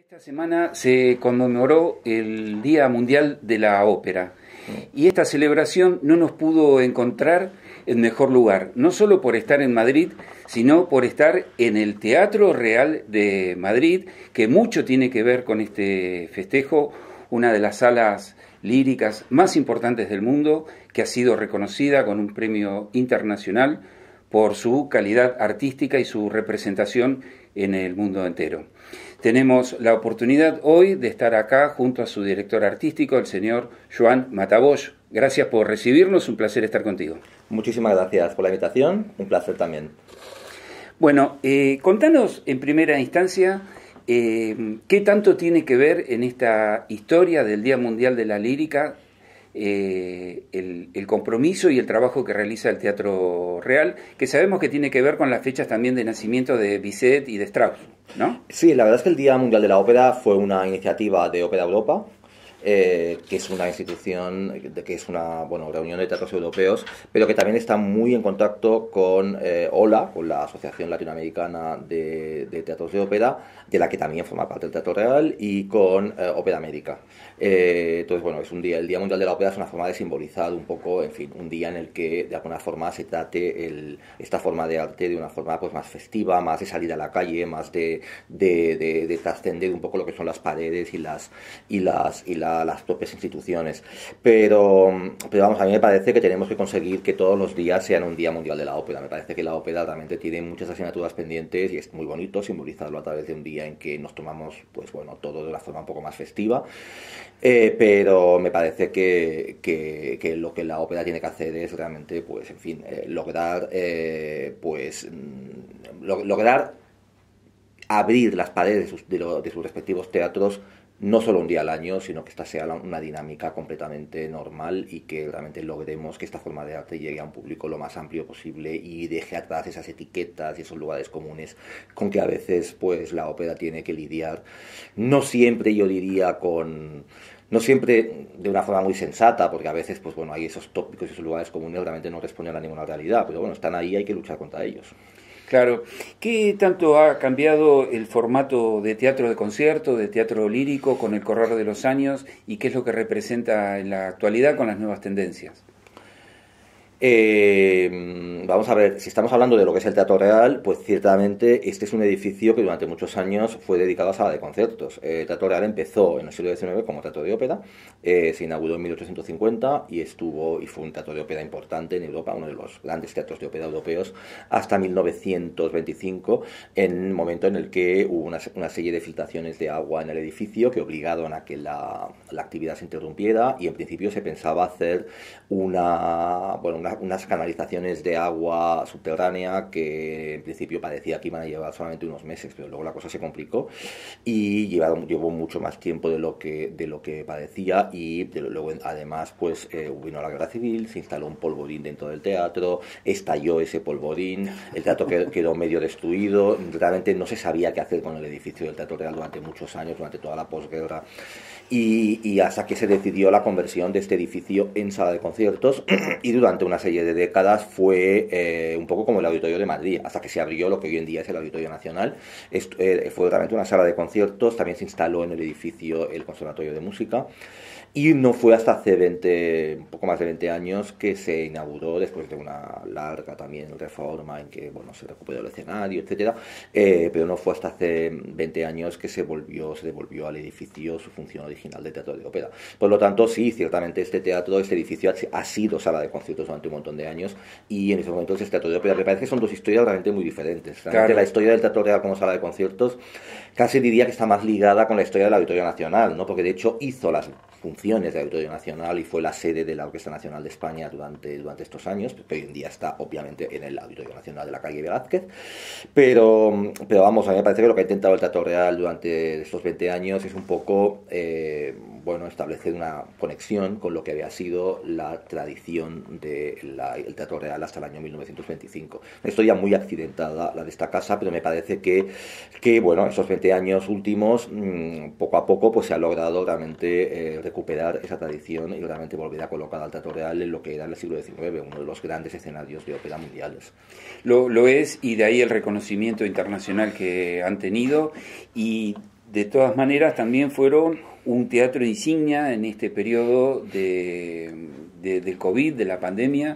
Esta semana se conmemoró el Día Mundial de la Ópera y esta celebración no nos pudo encontrar en mejor lugar, no solo por estar en Madrid, sino por estar en el Teatro Real de Madrid, que mucho tiene que ver con este festejo, una de las salas líricas más importantes del mundo, que ha sido reconocida con un premio internacional por su calidad artística y su representación en el mundo entero. Tenemos la oportunidad hoy de estar acá junto a su director artístico, el señor Joan Matabosch. Gracias por recibirnos, un placer estar contigo. Muchísimas gracias por la invitación, un placer también. Bueno, contanos en primera instancia qué tanto tiene que ver en esta historia del Día Mundial de la Lírica el compromiso y el trabajo que realiza el Teatro Real, que sabemos que tiene que ver con las fechas también de nacimiento de Bizet y de Strauss, ¿no? Sí, la verdad es que el Día Mundial de la Ópera fue una iniciativa de Ópera Europa, que es una institución, que es una reunión de teatros europeos, pero que también está muy en contacto con OLA, con la Asociación Latinoamericana de Teatros de Ópera, de la que también forma parte el Teatro Real, y con Ópera América. Entonces, bueno, es un día, el Día Mundial de la Ópera es una forma de simbolizar un poco, en fin, un día en el que de alguna forma se trate esta forma de arte de una forma pues más festiva, más de salir a la calle, más de trascender un poco lo que son las paredes y las propias instituciones. Pero vamos, a mí me parece que tenemos que conseguir que todos los días sean un Día Mundial de la Ópera. Me parece que la ópera realmente tiene muchas asignaturas pendientes y es muy bonito simbolizarlo a través de un día en que nos tomamos, pues bueno, todo de una forma un poco más festiva. Pero me parece que lo que la ópera tiene que hacer es realmente, pues, en fin, lograr abrir las paredes de sus respectivos teatros, no solo un día al año, sino que esta sea una dinámica completamente normal y que realmente logremos que esta forma de arte llegue a un público lo más amplio posible y deje atrás esas etiquetas y esos lugares comunes con que a veces pues la ópera tiene que lidiar. No siempre, yo diría, no siempre de una forma muy sensata, porque a veces pues bueno, hay esos tópicos y esos lugares comunes realmente no responden a ninguna realidad, pero bueno, están ahí, hay que luchar contra ellos. Claro. ¿Qué tanto ha cambiado el formato de teatro de concierto, de teatro lírico con el correr de los años y qué es lo que representa en la actualidad con las nuevas tendencias? Vamos a ver, si estamos hablando de lo que es el Teatro Real, pues ciertamente este es un edificio que durante muchos años fue dedicado a sala de conciertos. El Teatro Real empezó en el siglo XIX como teatro de ópera, se inauguró en 1850 y fue un teatro de ópera importante en Europa, uno de los grandes teatros de ópera europeos, hasta 1925, en el momento en el que hubo una serie de filtraciones de agua en el edificio que obligaron a que la actividad se interrumpiera y en principio se pensaba hacer unas canalizaciones de agua subterránea que en principio parecía que iban a llevar solamente unos meses, pero luego la cosa se complicó y llevó mucho más tiempo de lo que parecía y luego además pues vino la guerra civil, se instaló un polvorín dentro del teatro, estalló ese polvorín, el teatro quedó medio destruido, realmente no se sabía qué hacer con el edificio del Teatro Real durante muchos años, durante toda la posguerra y hasta que se decidió la conversión de este edificio en sala de conciertos y durante una serie de décadas fue un poco como el Auditorio de Madrid, hasta que se abrió lo que hoy en día es el Auditorio Nacional. Fue realmente una sala de conciertos, también se instaló en el edificio el Conservatorio de Música y no fue hasta hace un poco más de 20 años que se inauguró, después de una larga también reforma en que se recuperó el escenario, etcétera, pero no fue hasta hace 20 años que se devolvió al edificio su función original de teatro de ópera. Por lo tanto, sí, ciertamente este edificio ha sido sala de conciertos durante un montón de años y en ese momento es teatro de ópera. Me parece que son dos historias realmente muy diferentes. Realmente claro. La historia del Teatro Real como sala de conciertos casi diría que está más ligada con la historia del Auditorio Nacional, ¿no? Porque de hecho hizo las funciones del Auditorio Nacional y fue la sede de la Orquesta Nacional de España durante estos años, que hoy en día está obviamente en el Auditorio Nacional de la calle Velázquez, pero vamos, a mí me parece que lo que ha intentado el Teatro Real durante estos 20 años es un poco establecer una conexión con lo que había sido la tradición del Teatro Real hasta el año 1925. Una historia muy accidentada la de esta casa, pero me parece que estos 20 años últimos, poco a poco pues se ha logrado realmente recuperar esa tradición y realmente volver a colocar al Teatro Real en lo que era en el siglo XIX, uno de los grandes escenarios de ópera mundiales. Lo es, y de ahí el reconocimiento internacional que han tenido. Y de todas maneras también fueron un teatro insignia en este periodo del COVID, de la pandemia.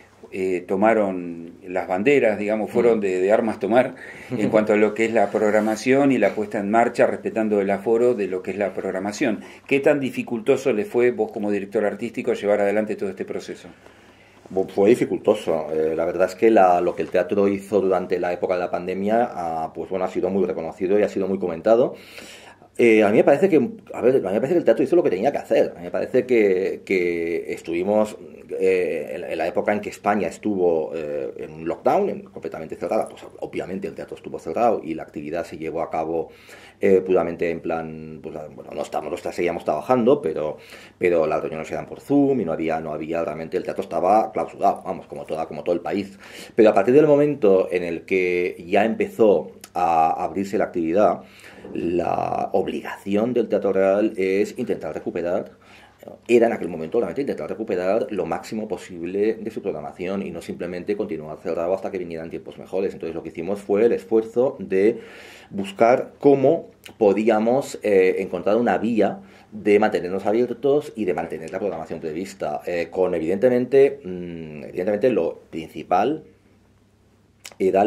Tomaron las banderas, digamos, fueron de armas tomar en cuanto a lo que es la programación y la puesta en marcha, respetando el aforo de lo que es la programación. ¿Qué tan dificultoso le fue, vos como director artístico, llevar adelante todo este proceso? Fue dificultoso. La verdad es que lo que el teatro hizo durante la época de la pandemia, pues bueno, ha sido muy reconocido y ha sido muy comentado. A mí me parece que, a mí me parece que el teatro hizo lo que tenía que hacer. A mí me parece que estuvimos en la época en que España estuvo en un lockdown, completamente cerrada. Pues obviamente el teatro estuvo cerrado y la actividad se llevó a cabo puramente en plan, pues bueno, no seguíamos trabajando, pero las reuniones eran por Zoom y no había realmente, el teatro estaba clausurado, vamos, como todo el país. Pero a partir del momento en el que ya empezó a abrirse la actividad, la obligación del Teatro Real es intentar recuperar, era en aquel momento realmente intentar recuperar lo máximo posible de su programación y no simplemente continuar cerrado hasta que vinieran tiempos mejores. Entonces lo que hicimos fue el esfuerzo de buscar cómo podíamos encontrar una vía de mantenernos abiertos y de mantener la programación prevista, con evidentemente lo principal era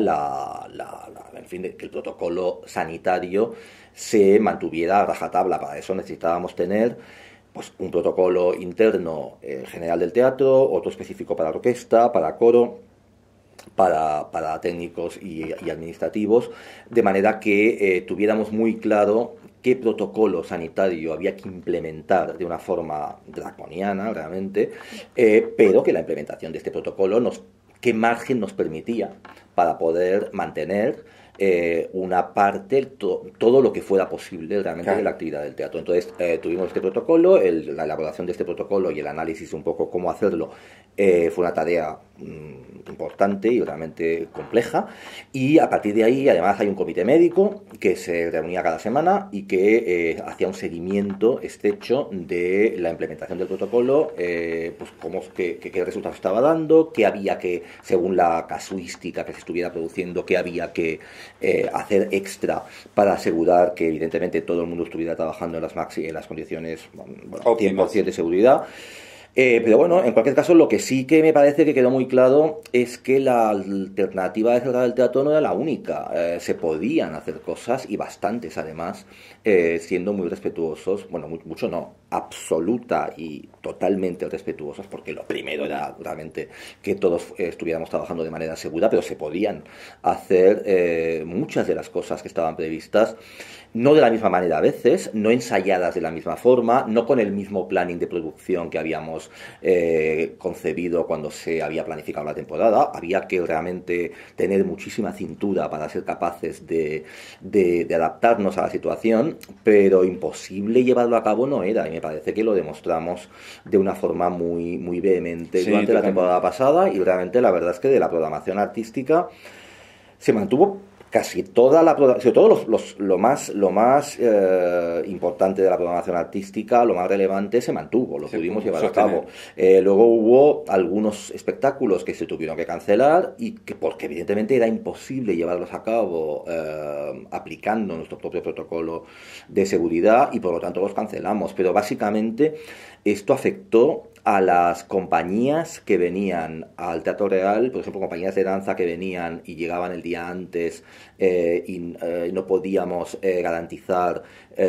en fin, que el protocolo sanitario se mantuviera a rajatabla. Para eso necesitábamos tener pues un protocolo interno general del teatro, otro específico para orquesta, para coro, para técnicos y administrativos, de manera que tuviéramos muy claro qué protocolo sanitario había que implementar de una forma draconiana realmente, pero que la implementación de este protocolo qué margen nos permitía para poder mantener una parte, todo lo que fuera posible realmente de la actividad del teatro. Entonces tuvimos este protocolo, la elaboración de este protocolo y el análisis un poco cómo hacerlo fue una tarea importante y realmente compleja, y a partir de ahí además hay un comité médico que se reunía cada semana y que hacía un seguimiento estrecho de la implementación del protocolo, pues qué resultados estaba dando, qué había que, según la casuística que se estuviera produciendo, qué había que hacer extra para asegurar que evidentemente todo el mundo estuviera trabajando en las condiciones 100% de seguridad. Pero bueno, en cualquier caso, lo que sí que me parece que quedó muy claro es que la alternativa de cerrar el teatro no era la única. Se podían hacer cosas, y bastantes además, siendo muy respetuosos, bueno, mucho no, absoluta y totalmente respetuosos, porque lo primero era realmente que todos estuviéramos trabajando de manera segura, pero se podían hacer muchas de las cosas que estaban previstas, no de la misma manera a veces, no ensayadas de la misma forma, no con el mismo planning de producción que habíamos concebido cuando se había planificado la temporada. Había que realmente tener muchísima cintura para ser capaces de adaptarnos a la situación, pero imposible llevarlo a cabo no era, y me parece que lo demostramos de una forma muy, muy vehemente durante la temporada pasada, y realmente la verdad es que de la programación artística se mantuvo casi toda la programación, sobre todo lo más importante de la programación artística, lo más relevante, se mantuvo, lo pudimos llevar a cabo. Luego hubo algunos espectáculos que se tuvieron que cancelar, y que porque evidentemente era imposible llevarlos a cabo aplicando nuestro propio protocolo de seguridad, y por lo tanto los cancelamos. Pero básicamente esto afectó a las compañías que venían al Teatro Real, por ejemplo, compañías de danza que venían y llegaban el día antes y no podíamos garantizar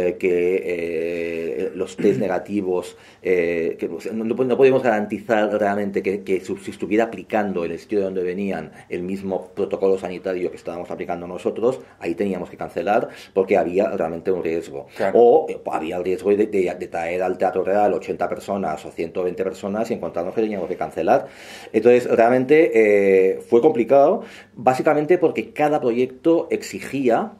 que los test negativos, no podíamos garantizar realmente que se estuviera aplicando en el sitio de donde venían el mismo protocolo sanitario que estábamos aplicando nosotros. Ahí teníamos que cancelar porque había realmente un riesgo. Claro. O había el riesgo de traer al Teatro Real 80 personas o 120 personas y encontrarnos que teníamos que cancelar. Entonces realmente fue complicado, básicamente porque cada proyecto exigía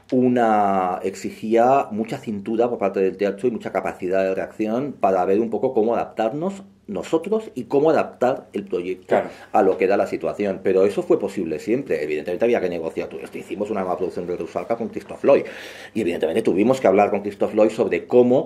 mucha cintura por parte del teatro y mucha capacidad de reacción para ver un poco cómo adaptarnos nosotros y cómo adaptar el proyecto a lo que da la situación. Pero eso fue posible siempre. Evidentemente había que negociar. Hicimos una nueva producción de Rusalka con Christoph Lloyd, y evidentemente tuvimos que hablar con Christoph Lloyd sobre cómo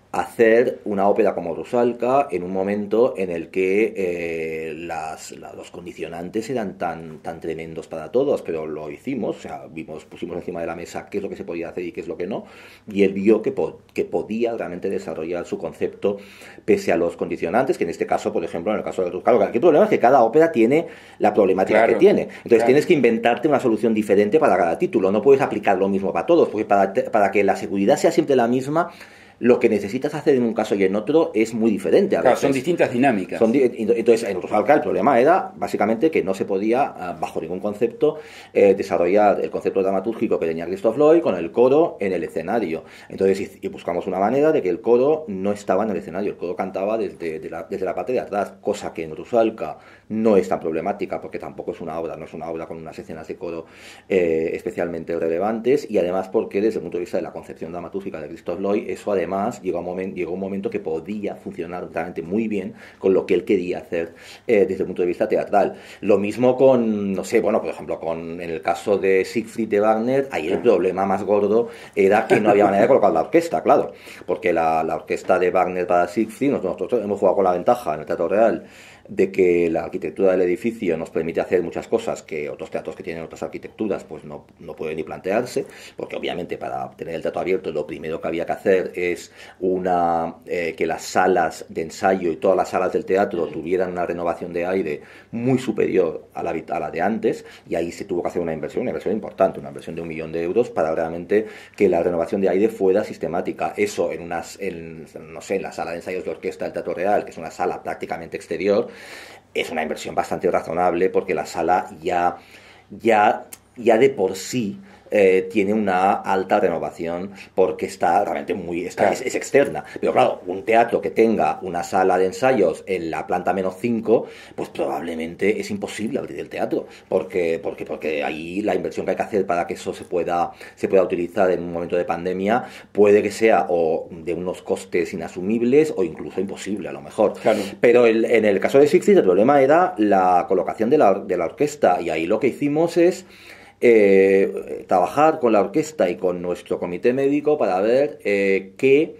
hacer una ópera como Rusalka en un momento en el que los condicionantes eran tan tremendos para todos, pero lo hicimos, o sea, pusimos encima de la mesa qué es lo que se podía hacer y qué es lo que no, y él vio que podía realmente desarrollar su concepto pese a los condicionantes, que en este caso, por ejemplo, en el caso de Rusalka, aquí el problema es que cada ópera tiene la problemática que tiene, entonces tienes que inventarte una solución diferente para cada título, no puedes aplicar lo mismo para todos, porque para que la seguridad sea siempre la misma, lo que necesitas hacer en un caso y en otro es muy diferente. Claro, son distintas dinámicas. Entonces, en Rusalka el problema era básicamente que no se podía, bajo ningún concepto, desarrollar el concepto dramatúrgico que tenía Christoph Lloyd con el coro en el escenario. Entonces, y buscamos una manera de que el coro no estaba en el escenario, el coro cantaba desde la parte de atrás, cosa que en Rusalka no es tan problemática, porque tampoco es una obra, no es una obra con unas escenas de coro especialmente relevantes, y además porque desde el punto de vista de la concepción dramatúrgica de Christoph Lloyd, eso además llegó un momento que podía funcionar realmente muy bien con lo que él quería hacer desde el punto de vista teatral. Lo mismo con, no sé, bueno, por ejemplo, en el caso de Siegfried de Wagner, ahí el problema más gordo era que no había manera de colocar la orquesta, claro, porque la orquesta de Wagner para Siegfried, nosotros hemos jugado con la ventaja en el Teatro Real de que la arquitectura del edificio nos permite hacer muchas cosas que otros teatros que tienen otras arquitecturas pues no pueden ni plantearse, porque obviamente para tener el teatro abierto lo primero que había que hacer es que las salas de ensayo y todas las salas del teatro tuvieran una renovación de aire muy superior a la de antes, y ahí se tuvo que hacer una inversión importante, una inversión de 1 millón de euros para realmente que la renovación de aire fuera sistemática. Eso en la sala de ensayos de orquesta del Teatro Real, que es una sala prácticamente exterior, es una inversión bastante razonable, porque la sala ya de por sí tiene una alta renovación, porque está realmente es externa. Pero claro, un teatro que tenga una sala de ensayos en la planta -5, pues probablemente es imposible abrir el teatro, porque ahí la inversión que hay que hacer para que eso se pueda utilizar en un momento de pandemia puede que sea o de unos costes inasumibles o incluso imposible a lo mejor. Claro. Pero en el caso de Siegfried el problema era la colocación de la orquesta, y ahí lo que hicimos es trabajar con la orquesta y con nuestro comité médico para ver qué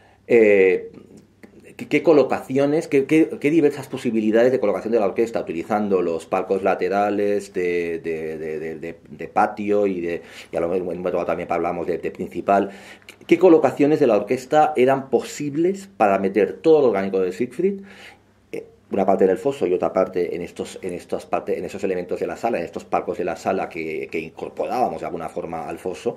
colocaciones, qué diversas posibilidades de colocación de la orquesta, utilizando los palcos laterales de patio y a lo mejor también hablamos de principal, qué colocaciones de la orquesta eran posibles para meter todo el orgánico de Siegfried, una parte en el foso y otra parte en esos elementos de la sala, en estos palcos de la sala que incorporábamos de alguna forma al foso,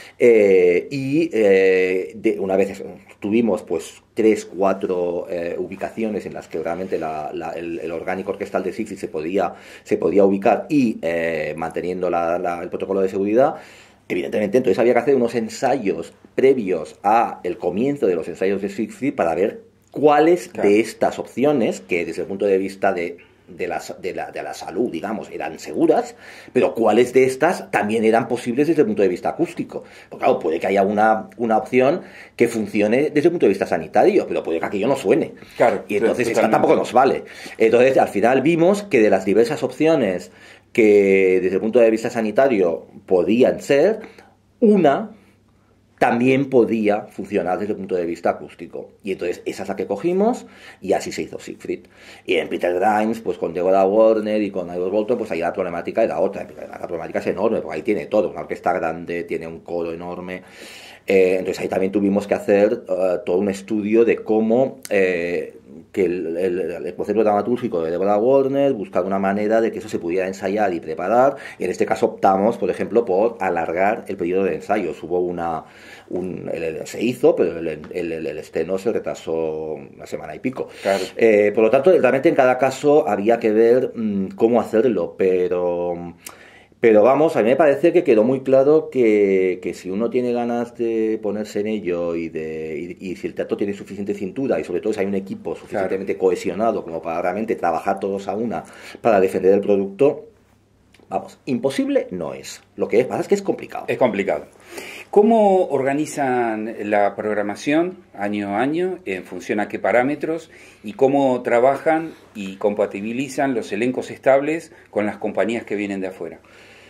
una vez tuvimos pues 3-4 ubicaciones en las que realmente el orgánico orquestal de Siegfried se podía ubicar y manteniendo el protocolo de seguridad. Evidentemente, entonces había que hacer unos ensayos previos a el comienzo de los ensayos de Siegfried para ver cuáles de estas opciones, que desde el punto de vista de la salud, digamos, eran seguras, pero cuáles de estas también eran posibles desde el punto de vista acústico. Porque claro, puede que haya una opción que funcione desde el punto de vista sanitario, pero puede que aquello no suene. Claro, y entonces esta tampoco nos vale. Entonces, al final vimos que de las diversas opciones que desde el punto de vista sanitario podían ser, una también podía funcionar desde el punto de vista acústico. Y entonces esa es la que cogimos, y así se hizo Siegfried. Y en Peter Grimes, pues con Deborah Warner y con Ivor Bolton, pues ahí la problemática era otra. La problemática es enorme, porque ahí tiene todo, una orquesta grande, tiene un coro enorme. Entonces ahí también tuvimos que hacer todo un estudio de cómo que el concepto dramatúrgico de Deborah Warner, buscar una manera de que eso se pudiera ensayar y preparar, y en este caso optamos, por ejemplo, por alargar el periodo de ensayos. Hubo se hizo, pero el estreno se retrasó 1 semana y pico. Claro. Por lo tanto, realmente en cada caso había que ver cómo hacerlo, pero vamos, a mí me parece que quedó muy claro que si uno tiene ganas de ponerse en ello y si el teatro tiene suficiente cintura, y sobre todo si hay un equipo suficientemente cohesionado como para realmente trabajar todos a una para defender el producto, vamos, imposible no es. Lo que pasa es que es complicado. Es complicado. ¿Cómo organizan la programación año a año, en función a qué parámetros, y cómo trabajan y compatibilizan los elencos estables con las compañías que vienen de afuera?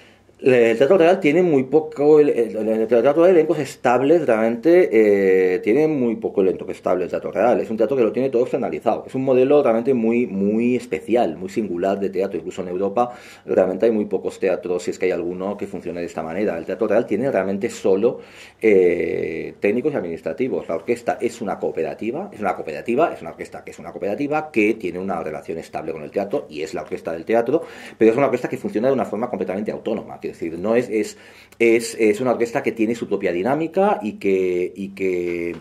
El Teatro Real tiene muy poco, el Teatro Real, elencos estables, realmente tiene muy poco elenco estable el Teatro Real. Es un teatro que lo tiene todo externalizado. Es un modelo realmente muy especial, muy singular de teatro. Incluso en Europa realmente hay muy pocos teatros, si es que hay alguno, que funcione de esta manera. El Teatro Real tiene realmente solo técnicos y administrativos. La orquesta es una cooperativa, es una orquesta que es una cooperativa que tiene una relación estable con el teatro y es la orquesta del teatro, pero es una orquesta que funciona de una forma completamente autónoma. Es decir, no es una orquesta que tiene su propia dinámica y que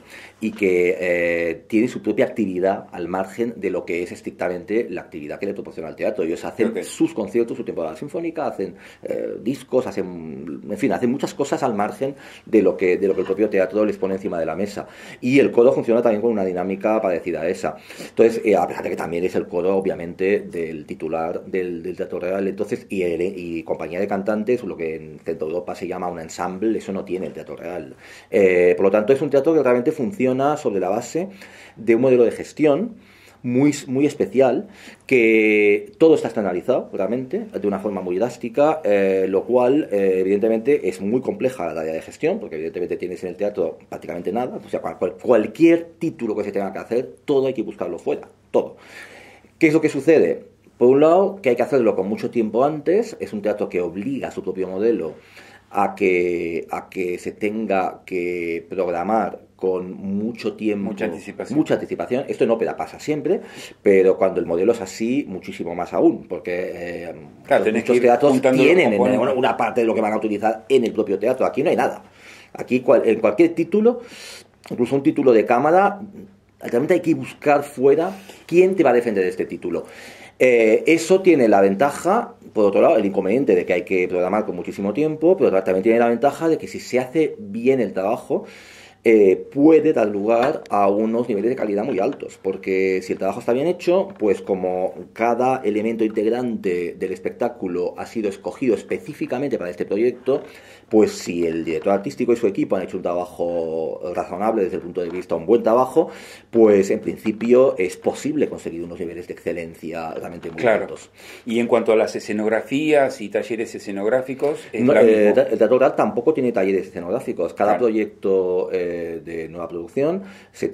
tiene su propia actividad al margen de lo que es estrictamente la actividad que le proporciona el teatro. Ellos hacen sus conciertos, su temporada sinfónica, hacen discos, hacen muchas cosas al margen de lo que el propio teatro les pone encima de la mesa. Y el coro funciona también con una dinámica parecida a esa. Entonces, a pesar de que también es el coro, obviamente, del titular del Teatro Real, entonces, y compañía de cantantes, lo que en Centro Europa se llama un ensemble, eso no tiene el Teatro Real. Por lo tanto, es un teatro que realmente funciona sobre la base de un modelo de gestión muy especial, que todo está externalizado realmente de una forma muy drástica, lo cual evidentemente es muy compleja la tarea de gestión, porque evidentemente tienes en el teatro prácticamente nada. O sea, cualquier título que se tenga que hacer, todo hay que buscarlo fuera, todo. ¿Qué es lo que sucede? Por un lado, que hay que hacerlo con mucho tiempo antes. Es un teatro que obliga a su propio modelo a que se tenga que programar con mucho tiempo, mucha anticipación. Esto en ópera pasa siempre, pero cuando el modelo es así, muchísimo más aún, porque muchos teatros tienen una parte de lo que van a utilizar en el propio teatro. Aquí no hay nada. Aquí en cualquier título, incluso un título de cámara, realmente hay que buscar fuera quién te va a defender de este título. Eso tiene la ventaja, por otro lado, el inconveniente de que hay que programar con muchísimo tiempo, pero también tiene la ventaja de que si se hace bien el trabajo, puede dar lugar a unos niveles de calidad muy altos, porque si el trabajo está bien hecho, pues como cada elemento integrante del espectáculo ha sido escogido específicamente para este proyecto, pues si el director artístico y su equipo han hecho un trabajo razonable desde el punto de vista, un buen trabajo, pues en principio es posible conseguir unos niveles de excelencia realmente muy altos. Y en cuanto a las escenografías y talleres escenográficos, el Teatro Real tampoco tiene talleres escenográficos. Cada proyecto de nueva producción se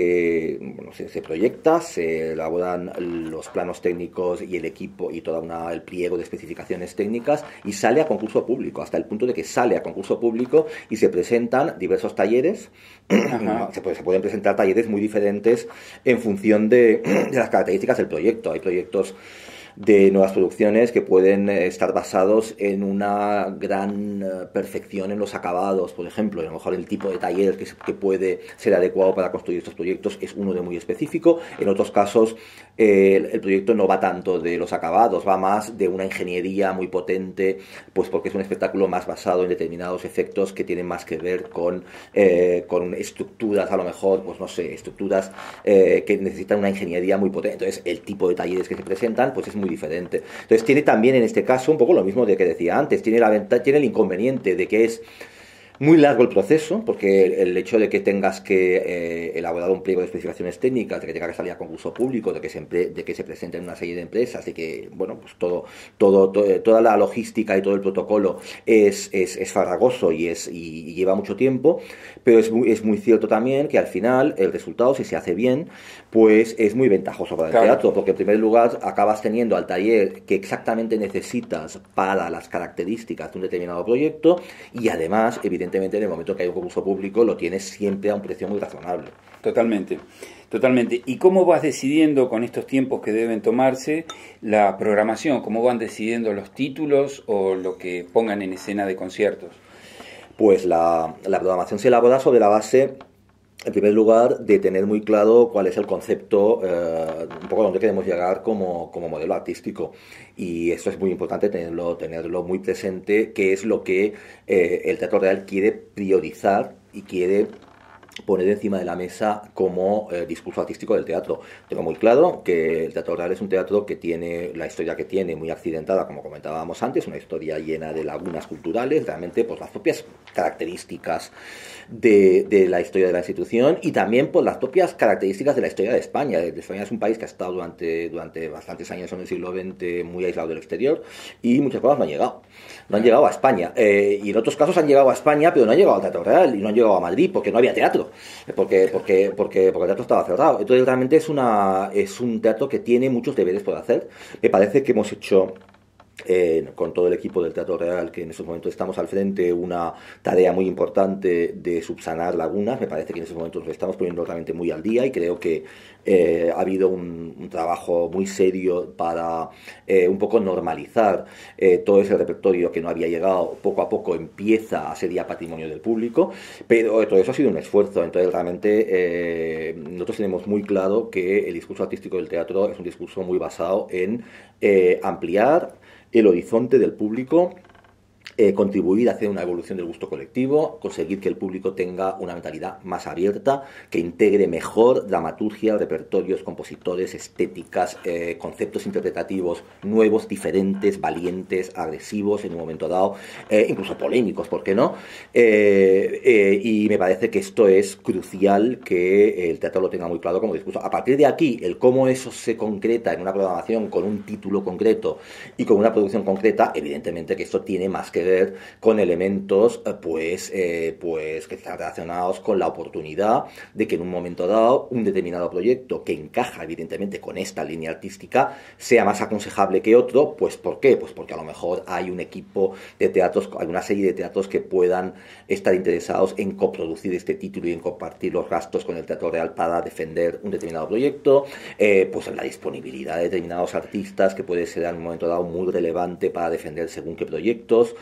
proyecta, se elaboran los planos técnicos y el equipo y el pliego de especificaciones técnicas, y sale a concurso público, hasta el punto de que sale a concurso público y se presentan diversos talleres. Se pueden presentar talleres muy diferentes en función de las características del proyecto. Hay proyectos de nuevas producciones que pueden estar basados en una gran perfección en los acabados, por ejemplo. A lo mejor el tipo de taller que puede ser adecuado para construir estos proyectos es uno de muy específico. En otros casos el proyecto no va tanto de los acabados, va más de una ingeniería muy potente, pues porque es un espectáculo más basado en determinados efectos que tienen más que ver con estructuras, a lo mejor, pues no sé, estructuras que necesitan una ingeniería muy potente. Entonces el tipo de talleres que se presentan pues es muy diferente. Entonces tiene también en este caso un poco lo mismo de que decía antes, tiene el inconveniente de que es muy largo el proceso, porque el hecho de que tengas que elaborar un pliego de especificaciones técnicas, de que tenga que salir a concurso público, de que se presenten una serie de empresas, de que, bueno, pues toda la logística y todo el protocolo es farragoso y lleva mucho tiempo, pero es muy cierto también que al final el resultado, si se hace bien, pues es muy ventajoso para el teatro, porque en primer lugar acabas teniendo al taller que exactamente necesitas para las características de un determinado proyecto, y además, evidentemente, en el momento que hay un concurso público, lo tienes siempre a un precio muy razonable. Totalmente. ¿Y cómo vas decidiendo con estos tiempos que deben tomarse la programación? ¿Cómo van decidiendo los títulos o lo que pongan en escena de conciertos? Pues la programación se elabora sobre la base, en primer lugar, de tener muy claro cuál es el concepto, un poco a dónde queremos llegar como modelo artístico. Y esto es muy importante tenerlo muy presente, que es lo que el Teatro Real quiere priorizar y quiere poner encima de la mesa como discurso artístico del teatro. Tengo muy claro que el Teatro Real es un teatro que tiene la historia que tiene muy accidentada, como comentábamos antes, una historia llena de lagunas culturales, realmente pues las propias características de la historia de la institución y también por las propias características de la historia de España. España es un país que ha estado durante bastantes años en el siglo XX muy aislado del exterior y muchas cosas no han llegado. No han llegado a España. Y en otros casos han llegado a España, pero no han llegado al Teatro Real y no han llegado a Madrid porque no había teatro. Porque el teatro estaba cerrado. Entonces realmente es un teatro que tiene muchos deberes por hacer. Me parece que hemos hecho con todo el equipo del Teatro Real, que en estos momentos estamos al frente, una tarea muy importante de subsanar lagunas. Me parece que en estos momentos nos estamos poniendo realmente muy al día y creo que ha habido un trabajo muy serio para un poco normalizar todo ese repertorio que no había llegado. Poco a poco empieza a ser ya patrimonio del público, pero todo eso ha sido un esfuerzo. Entonces realmente nosotros tenemos muy claro que el discurso artístico del teatro es un discurso muy basado en ampliar el horizonte del público, contribuir a hacer una evolución del gusto colectivo, conseguir que el público tenga una mentalidad más abierta, que integre mejor dramaturgia, repertorios, compositores, estéticas, conceptos interpretativos nuevos, diferentes, valientes, agresivos en un momento dado, incluso polémicos, ¿por qué no? Y me parece que esto es crucial que el teatro lo tenga muy claro como discurso. A partir de aquí, el cómo eso se concreta en una programación con un título concreto y con una producción concreta, evidentemente que esto tiene más que ver con elementos pues que están relacionados con la oportunidad de que en un momento dado un determinado proyecto que encaja evidentemente con esta línea artística sea más aconsejable que otro. Pues ¿por qué? Pues porque a lo mejor hay un equipo de teatros, hay una serie de teatros que puedan estar interesados en coproducir este título y en compartir los gastos con el Teatro Real para defender un determinado proyecto, pues en la disponibilidad de determinados artistas que puede ser en un momento dado muy relevante para defender según qué proyectos.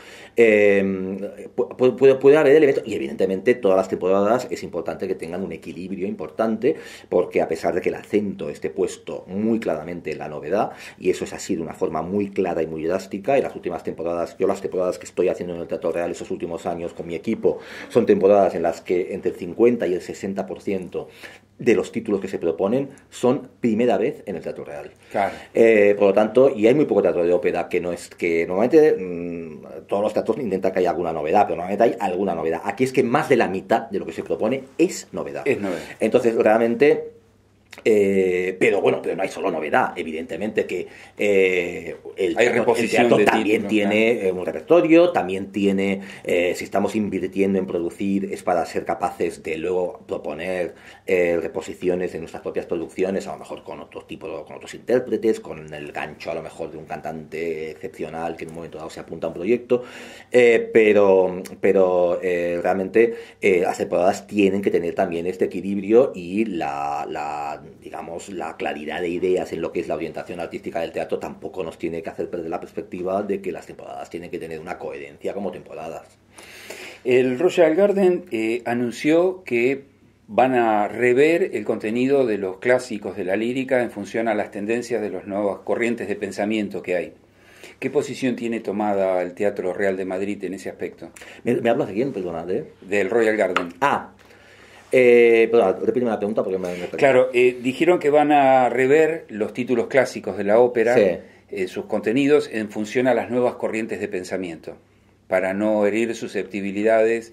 Puede haber elementos, y evidentemente todas las temporadas es importante que tengan un equilibrio importante, porque a pesar de que el acento esté puesto muy claramente en la novedad, y eso es así de una forma muy clara y muy drástica, en las últimas temporadas, yo las temporadas que estoy haciendo en el Teatro Real esos últimos años con mi equipo, son temporadas en las que entre el 50 y el 60% de los títulos que se proponen son primera vez en el Teatro Real. Claro. Por lo tanto, y hay muy poco teatro de ópera que no es que normalmente todos los teatros intentan que haya alguna novedad, pero normalmente hay alguna novedad. Aquí es que más de la mitad de lo que se propone es novedad. Es novedad. Entonces, realmente pero bueno, pero no hay solo novedad, evidentemente que el teatro también tiene un repertorio, también tiene, si estamos invirtiendo en producir, es para ser capaces de luego proponer reposiciones de nuestras propias producciones, a lo mejor con otro tipo, con otros intérpretes, con el gancho a lo mejor de un cantante excepcional que en un momento dado se apunta a un proyecto, pero realmente las temporadas tienen que tener también este equilibrio y digamos, la claridad de ideas en lo que es la orientación artística del teatro tampoco nos tiene que hacer perder la perspectiva de que las temporadas tienen que tener una coherencia como temporadas. El Royal Garden anunció que van a rever el contenido de los clásicos de la lírica en función a las tendencias de las nuevas corrientes de pensamiento que hay. ¿Qué posición tiene tomada el Teatro Real de Madrid en ese aspecto? ¿Me hablas de quién? Perdona, del Royal Garden. Perdón, repíteme la pregunta porque me Claro, dijeron que van a rever los títulos clásicos de la ópera, sí, sus contenidos en función a las nuevas corrientes de pensamiento, para no herir susceptibilidades.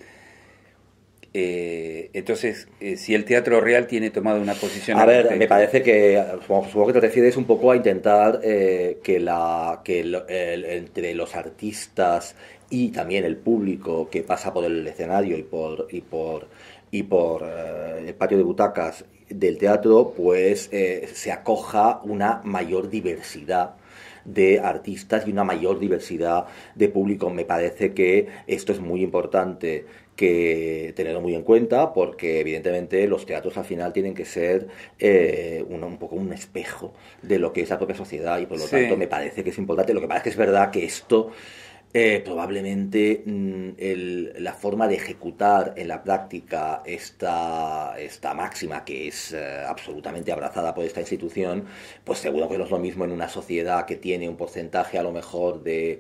Entonces, si el Teatro Real tiene tomado una posición... A ver, me parece que, supongo que te refieres un poco a intentar que entre los artistas y también el público que pasa por el escenario y por el patio de butacas del teatro, pues se acoja una mayor diversidad de artistas y una mayor diversidad de público. Me parece que esto es muy importante que tenerlo muy en cuenta, porque evidentemente los teatros al final tienen que ser un poco un espejo de lo que es la propia sociedad, y por lo tanto me parece que es importante. Lo que pasa es que es verdad que esto probablemente la forma de ejecutar en la práctica esta máxima, que es absolutamente abrazada por esta institución, pues seguro que no es lo mismo en una sociedad que tiene un porcentaje a lo mejor de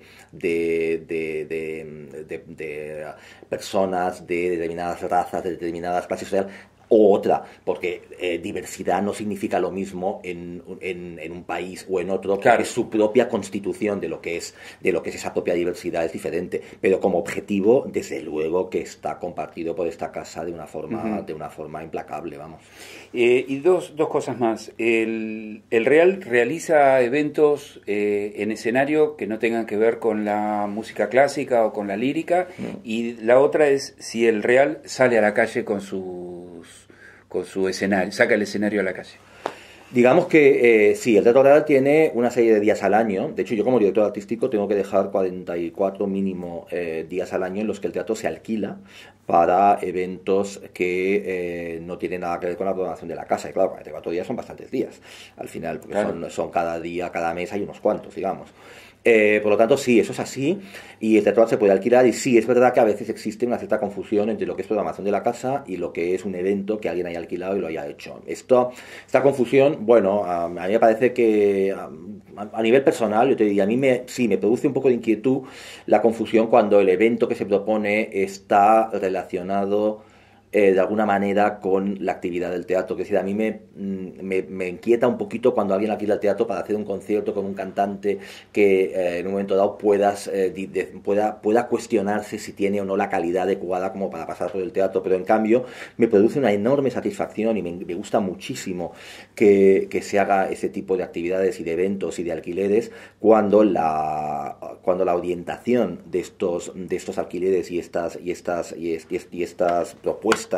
personas de determinadas razas, de determinadas clases sociales, o otra, porque diversidad no significa lo mismo en un país o en otro, claro. porque su propia constitución de lo que es esa propia diversidad es diferente, pero como objetivo, desde luego que está compartido por esta casa de una forma implacable, vamos. Y dos cosas más. El Real realiza eventos en escenario que no tengan que ver con la música clásica o con la lírica, y la otra es si el Real sale a la calle con su escenario, saca el escenario a la calle. Digamos que sí, el Teatro Real tiene una serie de días al año. De hecho, yo como director artístico tengo que dejar 44 mínimo días al año en los que el teatro se alquila para eventos que no tienen nada que ver con la programación de la casa. Y claro, 44 días son bastantes días al final, porque claro, son cada día, cada mes hay unos cuantos, digamos. Por lo tanto, sí, eso es así, y el teatro se puede alquilar, y sí, es verdad que a veces existe una cierta confusión entre lo que es programación de la casa y lo que es un evento que alguien haya alquilado y lo haya hecho. Esta confusión, bueno, a mí me parece que a nivel personal, yo te diría, sí, me produce un poco de inquietud la confusión cuando el evento que se propone está relacionado de alguna manera con la actividad del teatro. Que es decir, a mí me inquieta un poquito cuando alguien alquila el teatro para hacer un concierto con un cantante que en un momento dado pueda cuestionarse si tiene o no la calidad adecuada como para pasar por el teatro, pero en cambio me produce una enorme satisfacción y me gusta muchísimo que se haga ese tipo de actividades y de eventos y de alquileres cuando la orientación de estos alquileres y estas propuestas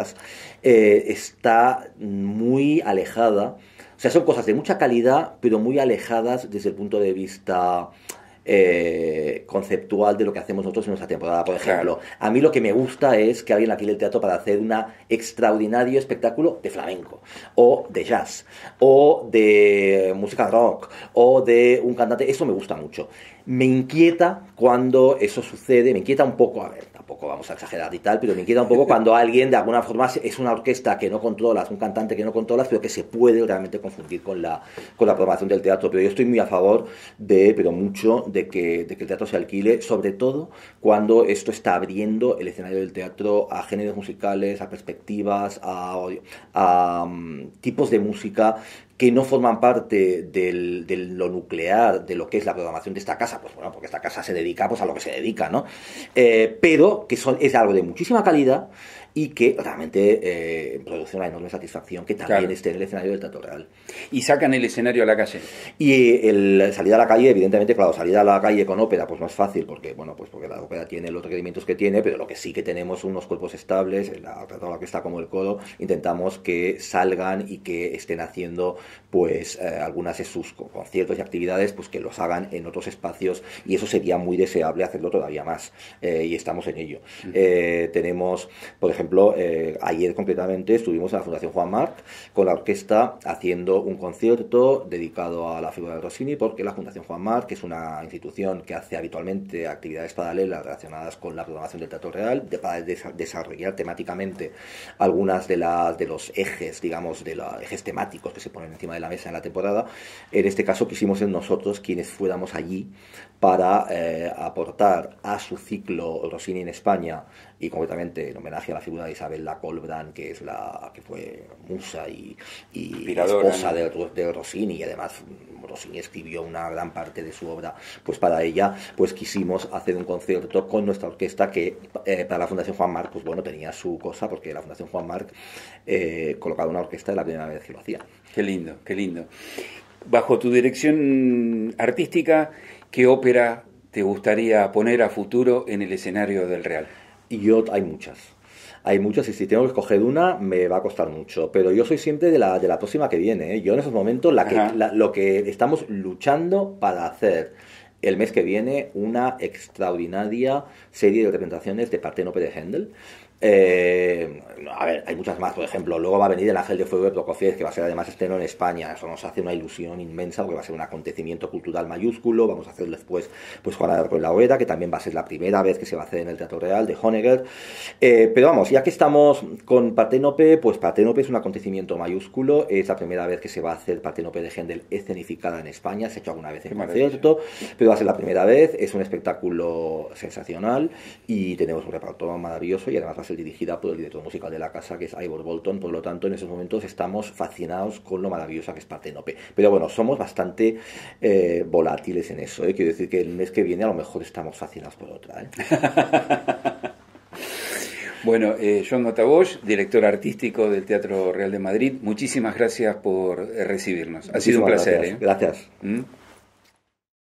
está muy alejada. O sea, son cosas de mucha calidad, pero muy alejadas desde el punto de vista conceptual de lo que hacemos nosotros en nuestra temporada. Por ejemplo, a mí lo que me gusta es que alguien alquile el teatro para hacer un extraordinario espectáculo de flamenco, o de jazz, o de música rock, o de un cantante. Eso me gusta mucho. Me inquieta cuando eso sucede, me inquieta un poco, a ver, tampoco vamos a exagerar y tal, pero me inquieta un poco cuando alguien de alguna forma es una orquesta que no controlas, un cantante que no controlas, pero que se puede realmente confundir con la programación del teatro. Pero yo estoy muy a favor pero mucho de que el teatro se alquile, sobre todo cuando esto está abriendo el escenario del teatro a géneros musicales, a perspectivas, a tipos de música que no forman parte de lo nuclear de lo que es la programación de esta casa, pues bueno, porque esta casa se dedica pues a lo que se dedica, ¿no? Pero que es algo de muchísima calidad y que realmente produce una enorme satisfacción que también esté en el escenario del Teatro Real. Y sacan el escenario a la calle. Y salir a la calle, evidentemente, claro, salir a la calle con ópera pues no es fácil, porque la ópera tiene los requerimientos que tiene, pero lo que sí que tenemos unos cuerpos estables, tanto la orquesta como el coro, intentamos que salgan y que estén haciendo pues algunas de sus conciertos y actividades pues que los hagan en otros espacios, y eso sería muy deseable hacerlo todavía más, y estamos en ello. Tenemos, por ejemplo, ayer concretamente estuvimos en la Fundación Juan March con la orquesta haciendo un concierto dedicado a la figura de Rossini, porque la Fundación Juan March, que es una institución que hace habitualmente actividades paralelas relacionadas con la programación del Teatro Real, para desarrollar temáticamente algunas de los ejes, digamos, de los ejes temáticos que se ponen encima de la mesa en la temporada. En este caso quisimos ser nosotros quienes fuéramos allí para aportar a su ciclo Rossini en España, y concretamente en homenaje a la figura de Isabel La Colbrán, que fue musa y esposa de Rossini, y además Rossini escribió una gran parte de su obra pues para ella. Pues quisimos hacer un concierto con nuestra orquesta que para la Fundación Juan March pues bueno, tenía su cosa, porque la Fundación Juan March colocaba una orquesta de la primera vez que lo hacía. Qué lindo, qué lindo. Bajo tu dirección artística, ¿qué ópera te gustaría poner a futuro en el escenario del Real? Hay muchas, y si tengo que escoger una me va a costar mucho, pero yo soy siempre de la próxima que viene, ¿eh? Yo en esos momentos lo que estamos luchando para hacer el mes que viene una extraordinaria serie de representaciones de Parténope de Händel. A ver, hay muchas más, por ejemplo, luego va a venir El Ángel de Fuego de Prokofiev, que va a ser además estreno en España. Eso nos hace una ilusión inmensa, porque va a ser un acontecimiento cultural mayúsculo. Vamos a hacer después pues Juana de Arco en la Hoguera, que también va a ser la primera vez que se va a hacer en el Teatro Real, de Honegger. Pero vamos, ya que estamos con Parténope, pues Parténope es un acontecimiento mayúsculo. Es la primera vez que se va a hacer Parténope de Händel escenificada en España. Se ha hecho alguna vez en concierto, pero va a ser la primera vez. Es un espectáculo sensacional y tenemos un reparto maravilloso, y además va a ser dirigida por el director musical de la casa, que es Ivor Bolton. Por lo tanto, en esos momentos estamos fascinados con lo maravillosa que es Parténope. Pero bueno, somos bastante volátiles en eso. Quiero decir que el mes que viene a lo mejor estamos fascinados por otra. Bueno, Joan Gatabosch, director artístico del Teatro Real de Madrid, muchísimas gracias por recibirnos. Ha sido un placer. Gracias. Gracias.